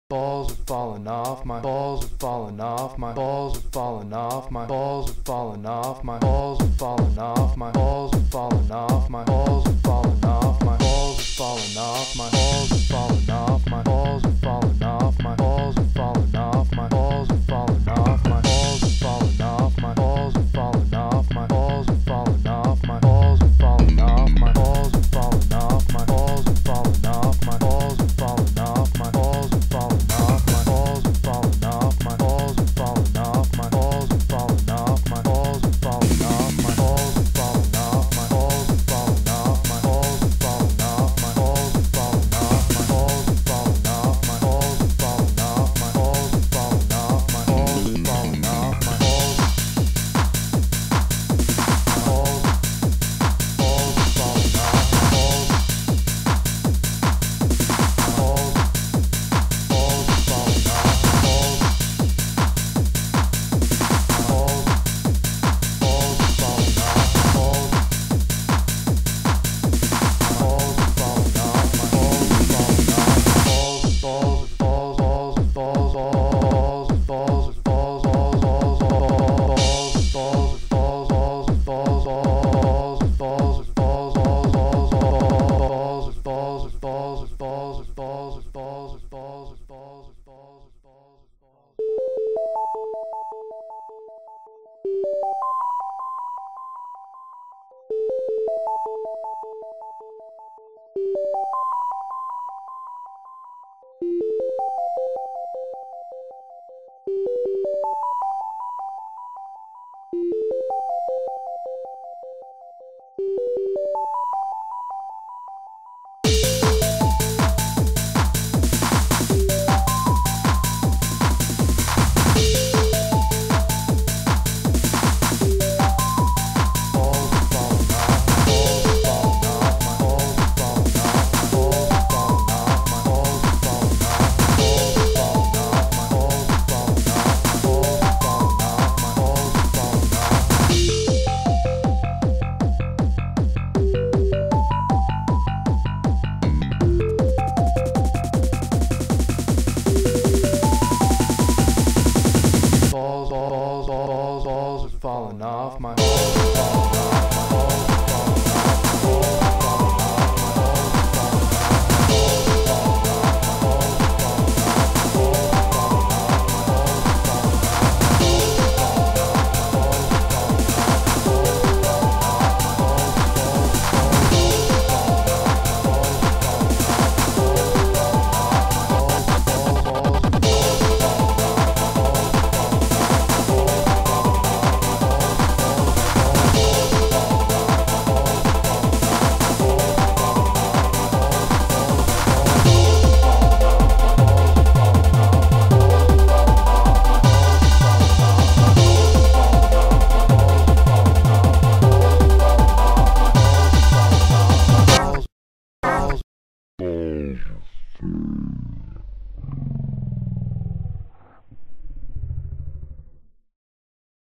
balls are falling off, my balls are falling off, my balls are falling off, my balls are falling off, my balls are falling off, my balls are falling off, my balls are falling off, my balls are falling off, my balls are falling off, my balls are falling off.